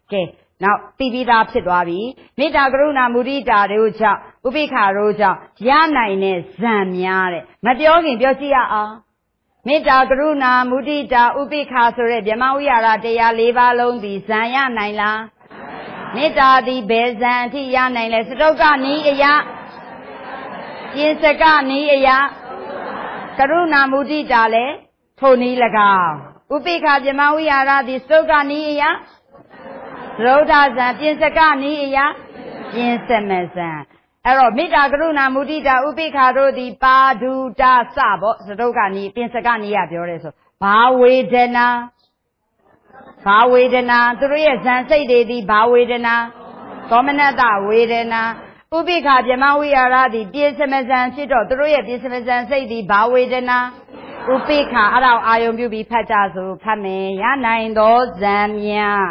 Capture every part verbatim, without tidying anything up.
နောက်တိပိသားဖြစ်သွားပြီမေတ္တာကရုဏာမုဒိတာတို့ကြောင့်ဥပိ္ပခာတို့ကြောင့်ရနိုင်တဲ့ဇံများတဲ့မပြောခင်ပြောကြည့်ရအောင်မေတ္တာကရုဏာမုဒိတာဥပိ္ပခာဆိုတဲ့ဗြဟ္မဝိဟာရတရား၄ပါးလုံးဒီဇံရနိုင်လားမေတ္တာသည်ဘယ်ဇံအထိရနိုင်လဲစတုကနီးအယပြင်စကနီးအယကရုဏာမုဒိတာလည်းထိုနည်း၎င်းဥပိ္ပခာဗြဟ္မဝိဟာရသည်စတုကနီးအယသရုဒ္ဓဇံပြင်စကနီးအယပြင်စမဇံအဲ့တော့မေတ္တာကရုဏာမုဒိတာဥပိ္ပခာတို့သည်ပါဒုတစပေါ့စတုကနီးပြင်စကနီးရပြောတယ်ဆိုဘာဝေဒနာဘာဝေဒနာသူတို့ရဲ့ဇံစိတ်တွေသည်ဘာဝေဒနာသောမနတဝေဒနာဥပိ္ပခာဗြဟ္မဝိဟာရသည်ပြင်စမဇံဖြစ်တော့သူတို့ရဲ့ပြင်စမဇံစိတ်သည်ဘာဝေဒနာဥပိ္ပခာအဲ့ဒါအာယုံပြုပြီးဖတ်ကြစို့ဖတ်မယ်ရနိုင်သောဇံများ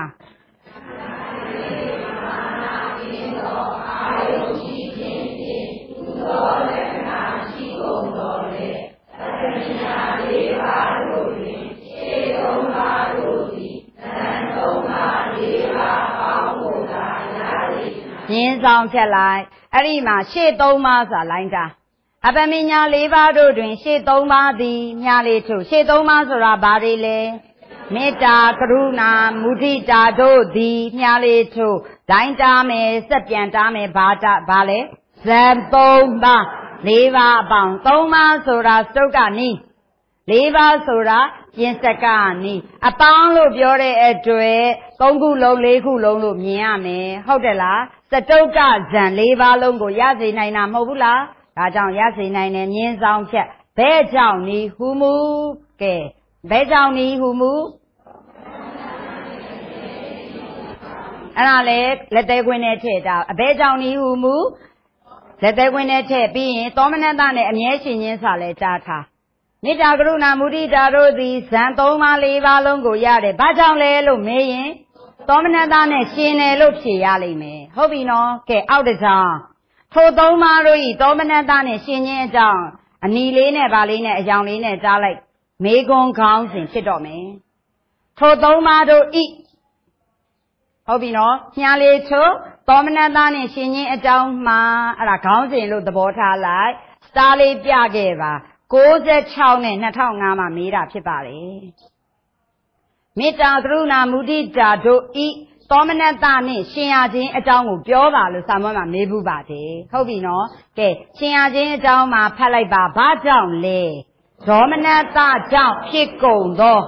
မြင်းဆောင်ချက်လိုက်အဲ့ဒီမှာရှေ့သုံးပါးဆိုတာလိုင်းတာအပမညာ၄ပါးတို့တွင်ရှေ့သုံးပါးသည်ညာလေးထုတ်ရှေ့သုံးပါးဆိုတာဘာတွေလဲမေတ္တာကရုဏာမုဒိတာတို့သည်ညာလေးထုတ်ဒိုင်းတားမယ်စက်ပြန်တားမယ်ဘာတာဘာလဲဇံသုံးပါး၄ပါးအပေါင်းသုံးပါးဆိုတာစတုကနီး၄ပါးဆိုတာပြင်စကနီးအပေါင်းလို့ပြောတဲ့အတွက်သုံးခုလုံး၄ခုလုံးလို့မြင်ရမယ်ဟုတ်တယ်လားစတုကဇံ၄ပါးလုံးကိုရစေနိုင်တာမဟုတ်ဘူးလားဒါကြောင့်ရစေနိုင်တယ်မြင်းဆောင်ချက်ဘဲကြောင့်နီးဟူမူကဲဘဲကြောင့်နီးဟူမူအဲ့ဒါလေလက်သေးခွင်းနဲ့ထည့်တာအဘဲကြောင့်နီးဟူမူလက်သေးခွင်းနဲ့ထည့်ပြီးရင်သောမနတနဲ့အမြဲရှင်ခြင်းစာလဲကြားထားမေတ္တာကရုဏာမုဒိတာတို့သည်ဇံသုံးပါး၄ပါးလုံးကိုရတယ်ဘာကြောင့်လဲလို့မေးရင်သောမနတနဲ့ရှင်တယ်လို့ဖြေရလိမ့်မယ်ဟုတ်ပြီနော်ကဲအောက်တစ်ကြောင်းထိုသုံးပါးတို့ဤသောမနတနဲ့ရှင်ခြင်းအကြောင်းအနီလေးနဲ့ဗာလေးနဲ့အယောင်လေးနဲ့ကြားလိုက်မေကွန်ခေါင်းစဉ်ဖြစ်တော့မယ်ထိုသုံးပါးတို့ဤဟုတ်ပြီနော်ညားလေးထိုသောမနတနဲ့ရှင်ခြင်းအကြောင်းမှာအဲ့ဒါခေါင်းစဉ်လို့သဘောထားလိုက်စတားလေးပြခဲ့ပါကိုးဆယ်၆နဲ့၂၀၀၅မှာမေးတာဖြစ်ပါတယ်မေတ္တာကရုဏာမုဒိတာတို့ဤသောမနတနဲ့ရှင်ရခြင်းအကြောင်းကိုပြောပါလို့စာမွေးမှာမေးဘူးပါတယ်ဟုတ်ပြီနော်ကဲရှင်ရခြင်းအကြောင်းမှာဖတ်လိုက်ပါဘာကြောင့်လဲသောမနတကြောင့်ဖြစ်ကုန်သော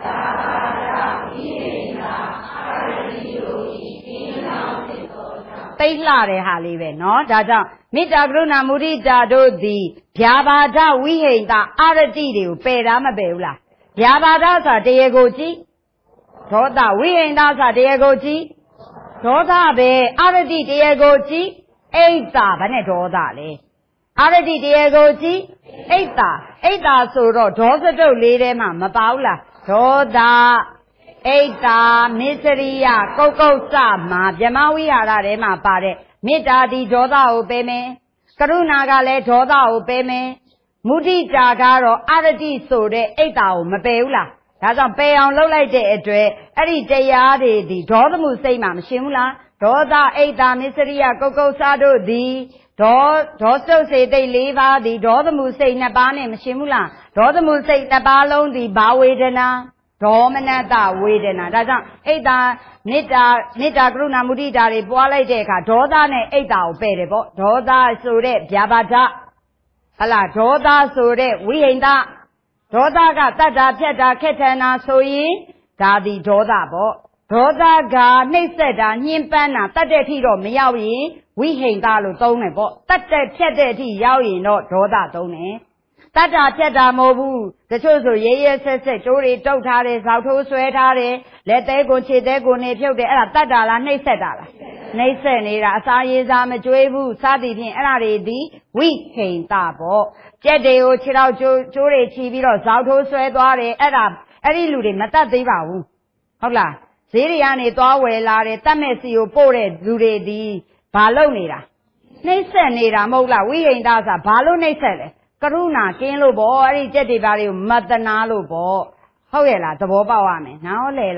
သိလှတဲ့ဟာလေးပဲเนาะဒါကြောင့်မေတ္တာကရုဏာမုဒိတာတို့သည်ဗျာပါဒဝိဟိတအာရတိတွေကိုပယ်တာမပယ်ဘူးလားဗျာပါဒဆိုတာတရားကိုကြည့်ဒေါသဝိဟိတဆိုတာတရားကိုကြည့်ဒေါသပဲအာရတိတရားကိုကြည့်အိတ်တာဗနဲ့ဒေါသလေအာရတိတရားကိုကြည့်အိတ်တာအိတ်တာဆိုတော့ဒေါသတုတ်လေးထဲမှာမပါဘူးလားဒေါသအိတ်တာမစ္စရိယကုတ်ကုတ်စမှာဗြဟ္မဝိဟာရထဲမှာပါတဲ့မေတ္တာဒီဒေါသကိုပယ်မယ်ကရုဏာကလည်းဒေါသကိုပယ်မယ်မုဒိတာကတော့အာရတိဆိုတဲ့အိတ်တာကိုမပယ်ဘူးလားဒါကြောင့်ပယ်အောင်လုပ်လိုက်တဲ့အတွက်အဲ့ဒီတရားတွေဒီဒေါသမှုစိတ်မှာမရှင်ဘူးလားဒေါသအိတ်တာမစ္စရိယကုတ်ကုတ်စတို့သည်ဒေါဒေါစုတ်စေတိတ်၄ပါးသည်ဒေါသမှုစိတ်နှစ်ပါးနဲ့မရှင်ဘူးလားဒေါသမှုစိတ်နှစ်ပါးလုံးသည်ဘာဝေဒနာဒေါမနတဝေဒနာဒါကြောင့်အိတ်တာမေတ္တာမေတ္တာကရုဏာမုဒိတာတွေပွားလိုက်တဲ့အခါဒေါသနဲ့အိတ်တာကိုပယ်တယ်ပေါ့ဒေါသဆိုတဲ့ဗျာပါဒဟလာဒေါသဆိုတဲ့ဝိဟိတဒေါသကတတ်တာဖြတ်တာခက်ထန်တာဆိုရင်ဒါသည်ဒေါသပေါ့ဒေါသကနှိပ်စက်တာညှဉ်းပန်းတာတတ်တဲ့အထိတော့မရောက်ရင်ဝိဟိတလို့သုံးတယ်ပေါ့တတ်တဲ့ဖြတ်တဲ့အထိရောက်ရင်တော့ဒေါသသုံးတယ်တတ်တာဖြတ်တာမဟုတ်ဘူးတချို့ဆိုရဲရဲဆက်ဆက်ကျိုးတွေတုတ်ထားတယ်ဇောက်ထိုးဆွဲထားတယ်လက်သေးကိုခြေသေးကိုနေဖြုတ်တယ်အဲ့ဒါတတ်တာလားနှိပ်စက်တာလားနှိပ်စက်နေတာအစာရေးစားမကြွေးဘူးစသည်ဖြင့်အဲ့ဒါတွေဒီဝိဟိတပေါ့ကြက်တွေကိုခြေထောက်ကျိုးကျိုးတွေချီပြီးတော့ဇောက်ထိုးဆွဲသွားတယ်အဲ့ဒါအဲ့ဒီလူတွေမတတ်သေးပါဘူးဟုတ်လားဈေးတွေကနေသွားဝယ်လာတယ်တတ်မဲ့စီကိုပို့တဲ့လူတွေဒီဘာလုပ်နေတာနှိပ်စက်နေတာမဟုတ်လားဝိဟိတဆိုတာဘာလို့နှိပ်စက်လဲကရုဏာကင်းလို့ပေါ့အဲ့ဒီကြက်တွေဘာတွေကိုမတနာလို့ပေါ့ဟုတ်ရဲ့လားသဘောပေါက်ရမယ်နားဟောလေလား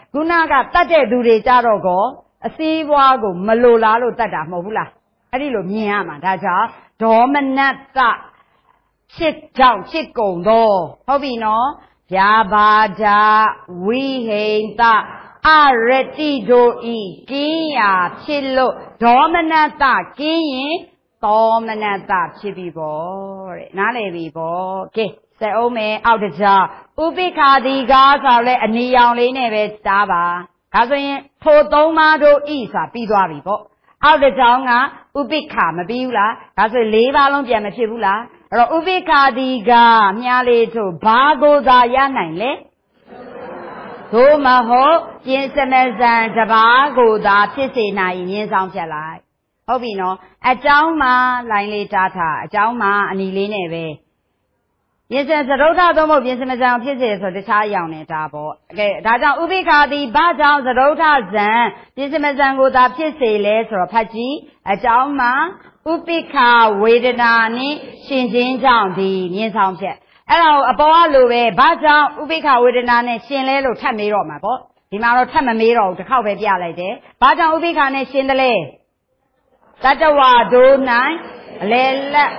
ခုနကတတ်တဲ့သူတွေကြတော့ကောအစည်းအဝါးကိုမလိုလားလို့တတ်တာမဟုတ်ဘူးလားအဲ့ဒီလိုမြင်ရမှာဒါကြောင့်ဒေါမနတ္တဖြစ်ကြောင့်ဖြစ်ကုန်တော့ဟုတ်ပြီနော်ဗျာပါဒဝိဟိန္တအရတိတို့ဤကင်းရာဖြစ်လို့ဒေါမနတ္တကင်းရင်သောမနတ္တဖြစ်ပြီပေါ့တဲ့နားလည်ပြီပေါ့ကဲစက်အောင်မယ်အောက်တကြားဥပိ္ပခာတိကားဆိုလဲအနီရောင်လေးနဲ့ပဲတားပါဒါဆိုရင်ထိုသုံးပါးတို့ဤဆိုပြီးသွားပြီပေါ့အောက်တကြောင်ကဥပိ္ပခာမပြီးဘူးလားဒါဆိုရင်လေးပါးလုံးပြန်မဖြစ်ဘူးလားအဲ့တော့ဥပိ္ပခာတိကားမြားလေးတို့ဘာကိုသာရနိုင်လဲသို့မဟုတ်ပြင်စမစံတပါးကိုသာဖြစ်စေနိုင်ရင်းဆောင်ဖြတ်လိုက်ဟုတ်ပြီနော်အကြောင်းမှာလိုင်းလေးတားထားအကြောင်းမှာအနီလေးနဲ့ပဲပြင်စံသရုပ်ထသုံးဖို့ပြင်စမစံဖြစ်စေဆိုတခြားအရောင်နဲ့ဒါပေါ့ကဲဒါကြောင့်ဥပိ္ပခာတိဘာကြောင့်သရုပ်ထဇံပြင်စမစံကိုသာဖြစ်စေလဲဆိုတော့ဖတ်ကြည့်အကြောင်းမှာဥပိ္ပခာဝေဒနာနဲ့ရှင်ခြင်းကြောင့်ဒီမြင်ဆောင်ဖြတ်အဲ့ဒါကိုအပေါ်ကလိုပဲဘာကြောင့်ဥပိ္ပခာဝေဒနာနဲ့ရှင်လဲလို့ထပ်မေးတော့မှာပေါ့ဒီမှာတော့ထပ်မမေးတော့ဘူးတစ်ခေါက်ပဲပြလိုက်တယ်ဘာကြောင့်ဥပိ္ပခာနဲ့ရှင်တယ်လဲတတ္တဝါတို့၌အလေလက်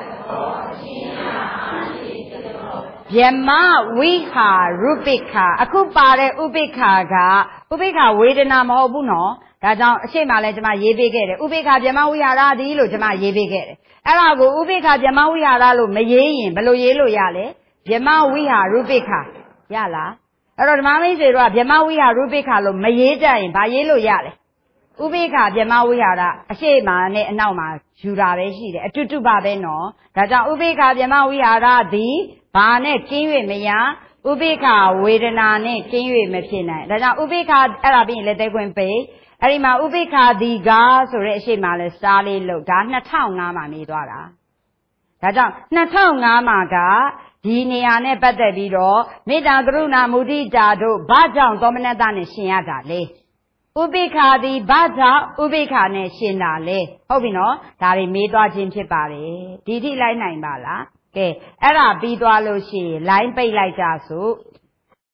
ဗျမဝိဟာရုပိ္ပခာအခုပါတဲ့ဥပိ္ပခာကဥပိ္ပခာဝေဒနာမဟုတ်ဘူးနော်ဒါကြောင့်အရှိမလဲကျွန်မရေးပေးခဲ့တယ်ဥပိ္ပခာဗျမဝိဟာရသည်လို့ကျွန်မရေးပေးခဲ့တယ်အဲ့ဒါကိုဥပိ္ပခာဗျမဝိဟာရလို့မရေးရင်ဘယ်လိုရေးလို့ရလဲဗျမဝိဟာရုပိ္ပခာရလားအဲ့တော့ဓမ္မမိတ်ဆွေတို့ကဗျမဝိဟာရုပိ္ပခာလို့မရေးတတ်ရင်ဘာရေးလို့ရလဲဥပိ္ပခာဗျမဝိဟာရအရှိမနဲ့အနောက်မှာယူတာပဲရှိတယ်အတူတူပါပဲနော်ဒါကြောင့်ဥပိ္ပခာဗျမဝိဟာရသည်ဘာနဲ့ကင်း၍မရဥပိ္ပခာဝေဒနာနဲ့ကင်း၍မဖြစ်နိုင်ဒါကြောင့်ဥပိ္ပခာအဲ့ဒါပြီးရင်လက်သေးခွင့်ပေးအဲ့ဒီမှာဥပိ္ပခာဒီကားဆိုတဲ့အရှိမလဲစားလေးလို့ဒါနှစ်ထောင်ငါးမှာနေသွားတာဒါကြောင့်နှစ်ထောင်ငါးမှာကဒီနေရာနဲ့ပတ်သက်ပြီးတော့မေတ္တာကရုဏာမုဒိတာတို့ဘာကြောင့်သောမနတနဲ့ရှင်ရတာလဲဥပိ္ပခာသည်ဘာကြောင့်ဥပိ္ပခာနဲ့ရှင်တာလဲဟုတ်ပြီနော်ဒါတွေမေးသွားခြင်းဖြစ်ပါတယ်ဒီထိလိုက်နိုင်ပါလားကဲအဲ့ဒါပြီးသွားလို့ရှိရင် line ပိတ်လိုက်ကြစို့